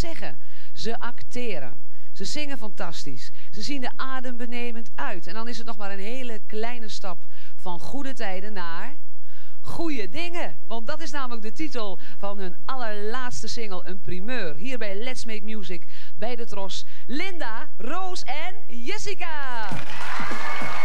zeggen. Ze acteren. Ze zingen fantastisch. Ze zien er adembenemend uit. En dan is het nog maar een hele kleine stap van goede tijden naar goede dingen. Want dat is namelijk de titel van hun allerlaatste single, een primeur. Hier bij Let's Make Music bij de Tros. Linda, Roos en Jessica.